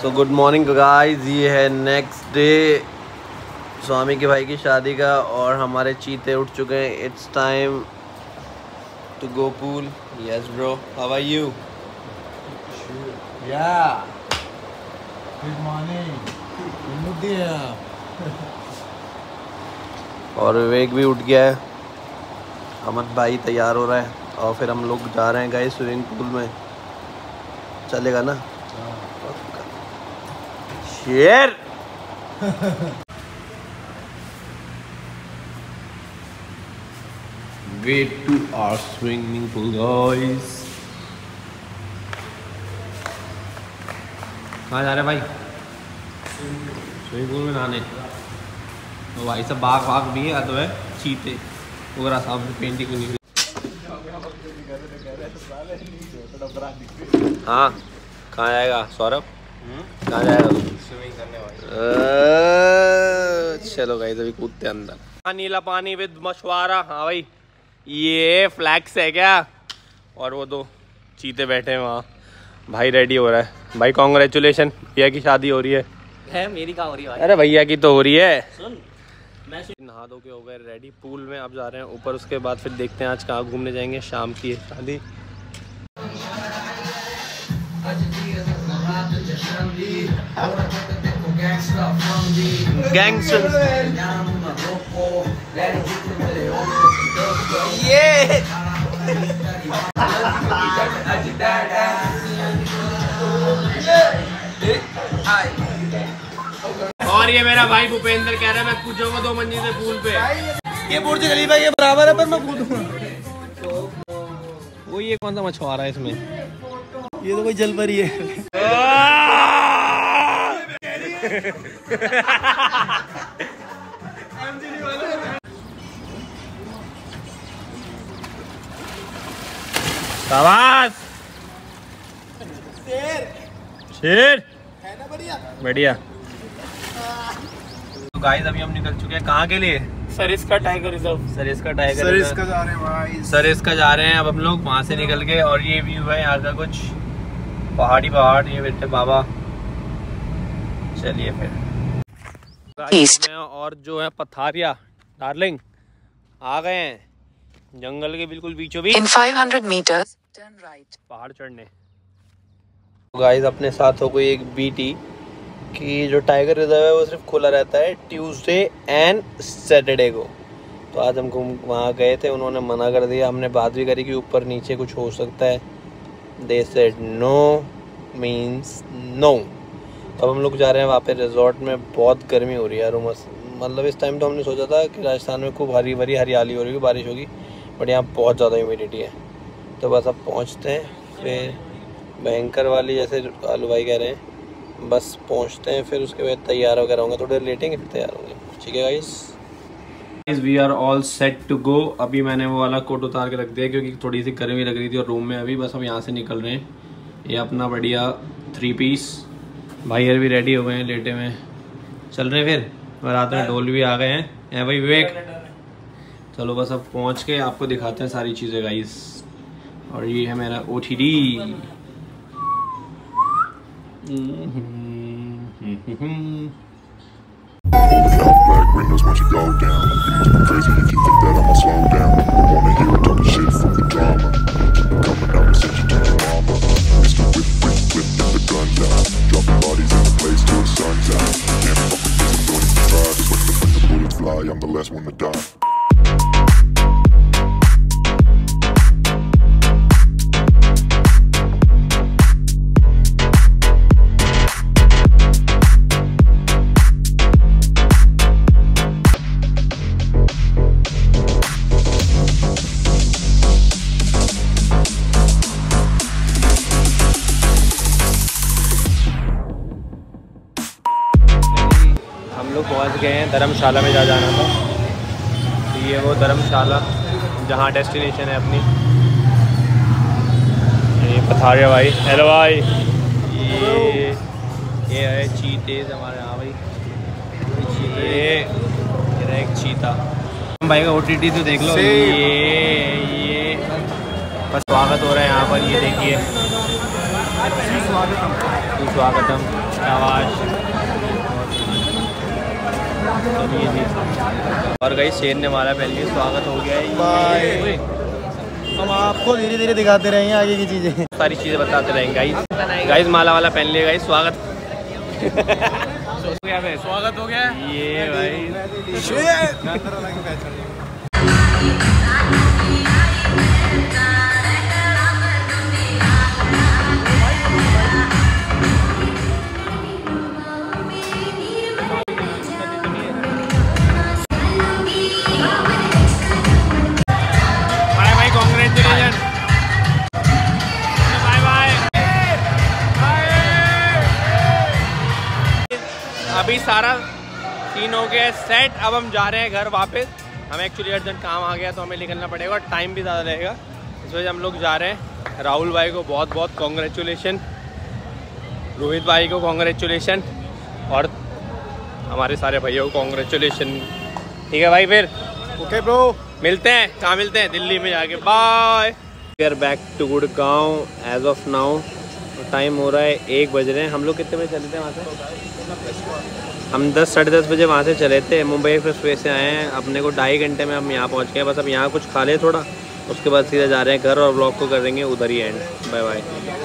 So good morning guys, ये है next day स्वामी के भाई की शादी का और हमारे चीते उठ चुके हैं। It's time to go pool. Yes bro, how are you? Yeah good morning. और विवेक भी उठ गया है। अमन भाई तैयार हो रहा है और फिर हम लोग जा रहे हैं गाइस स्विमिंग पूल में। चलेगा ना? शेर way to our swimming pool guys. कहाँ जा रहे भाई? स्विमिंग पूल में नहाने। तो भाई सब बाघ बाघ भी है तो है चीते वगैरह सामने पेंटिंग को नहीं। हाँ, कहाँ जाएगा सौरभ? कहाँ जाएगा? स्विमिंग करने वाले। चलो गाइस अभी कूदते अंदर। नीला पानी विद मछुआरा। हाँ भाई, ये फ्लैक्स है क्या? और वो दो चीते बैठे हैं वहाँ। भाई रेडी हो रहा है। भाई कॉन्ग्रेचुलेशन, भैया की शादी हो रही है। मेरी कहाँ हो रही है भाई? अरे भैया की तो हो रही है। सुन, मैं नहा धो के हो गए रेडी। पूल में अब जा रहे हैं ऊपर। उसके बाद फिर देखते हैं आज कहाँ घूमने जाएंगे। शाम की है शादी। गैंगस्टर ये और ये मेरा भाई भूपेंद्र कह रहा है मैं कूदूंगा 2 मंजिल से पूल पे। ये बुर्ज खलीफा ये बराबर है पर मैं कूदूंगा। वो ये कौन सा मछुआरा है इसमें? ये तो कोई जल परी है। शाबाश शेर है ना बढ़िया बढ़िया। तो गाइस अभी हम निकल चुके हैं कहाँ के लिए? Sariska tiger reserve. Sariska tiger Sariska जा रहे हैं भाई। सरिस्का जा रहे हैं अब हम लोग वहाँ से निकल के। और ये व्यू है यहाँ का कुछ पहाड़। ये बैठे बाबा। चलिए फिर में और जो है पथारिया डार्लिंग आ गए हैं जंगल के बिल्कुल बीचों बीच। 500 meters turn right। पहाड़ चढ़ने। गाइस अपने साथ हो गई एक बीटी कि जो टाइगर रिजर्व है वो सिर्फ खुला रहता है ट्यूसडे एंड सैटरडे को। तो आज हम वहाँ गए थे, उन्होंने मना कर दिया। हमने बात भी करी कि ऊपर नीचे कुछ हो सकता है। They said no means no. अब हम लोग जा रहे हैं वहाँ पे रिजॉर्ट में। बहुत गर्मी हो रही है यार, मतलब इस टाइम तो हमने सोचा था कि राजस्थान में खूब हरी भरी हरियाली हो रही है, बारिश होगी, बट यहाँ बहुत ज़्यादा ह्यूमिडिटी है। तो बस अब पहुँचते हैं फिर भयंकर वाली, जैसे आलू भाई कह रहे हैं, बस पहुँचते हैं फिर उसके बाद तैयार वगैरह होंगे, थोड़ी देर लेटेंगे फिर तैयार होंगे। ठीक है guys, we are all set to go. अभी मैंने वो वाला कोट उतार के रख दिया क्योंकि थोड़ी सी गर्मी लग रही थी और रूम में अभी बस हम यहाँ से निकल रहे हैं। ये अपना बढ़िया 3 पीस। भाई यार भी रेडी हो गए हैं, लेटे हुए चल रहे हैं। फिर रात में ढोल भी आ गए हैं भाई विवेक। चलो बस अब पहुँच के आपको दिखाते हैं सारी चीज़ें गाइस। और ये है मेरा OTD। Black windows once you go down. You must be crazy if you think that I'ma slow down. Wanna hear it talking shit from the drama. Keep it coming out and send you to your mama. Mr. Whip, whip, whip, get the gun down. Dropping bodies in the place till the sun's out. Can't fuck with this, don't even try. Just when the bullets fly, I'm the last one to die. पहुंच गए हैं धर्मशाला में। जा जाना था तो ये वो धर्मशाला जहाँ डेस्टिनेशन है अपनी। ये पथारिया भाई। हेलो भाई। ये है चीतेज हमारे यहाँ भाई। ये एक चीता भाई का OTD तो देख लो। ये बस स्वागत हो रहा है यहाँ पर। ये देखिए स्वागतम। शाबाश। चलिए जी। और गाइस शेर ने माला पहन ली, स्वागत हो गया है। बाय। हम आपको धीरे धीरे दिखाते रहेंगे आगे की चीजें, सारी चीजें बताते रहेंगे गाइस। गाइस माला वाला पहन लिया गाइस, स्वागत स्वागत हो गया। ये भाई अभी सारा सीन हो गया है सेट। अब हम जा रहे हैं घर वापस। हमें एक्चुअली अर्जेंट काम आ गया तो हमें निकलना पड़ेगा और टाइम भी ज़्यादा लगेगा, इस वजह से हम लोग जा रहे हैं। राहुल भाई को बहुत बहुत कॉन्ग्रेचुलेशन, रोहित भाई को कॉन्ग्रेचुलेशन और हमारे सारे भैया को कॉन्ग्रेचुलेशन। ठीक है भाई, फिर ओके ब्रो, मिलते हैं। कहाँ मिलते हैं? दिल्ली में जाके। Bye. We are back to Gurgaon as of now. Time हो रहा है 1 बज रहे हैं। हम लोग कितने बजे चले थे वहाँ से? हम 10 साढ़े 10 बजे वहाँ से चले थे। मुंबई एक्सप्रेसवे से आए हैं। अपने को 2.5 घंटे में हम यहाँ पहुँच गए। बस अब यहाँ कुछ खा ले थोड़ा, उसके बाद सीधा जा रहे हैं घर और व्लॉग को करेंगे उधर ही एंड। Bye bye.